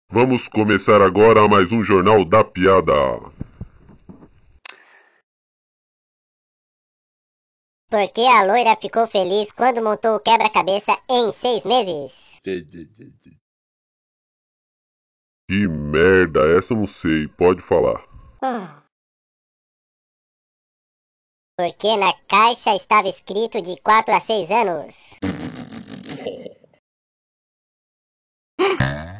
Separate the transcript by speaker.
Speaker 1: Vamos começar agora mais um Jornal da Piada.
Speaker 2: Porque a loira ficou feliz quando montou o quebra-cabeça em 6 meses.
Speaker 1: Que merda, essa eu não sei, pode falar.
Speaker 2: Porque na caixa estava escrito de 4 a 6 anos.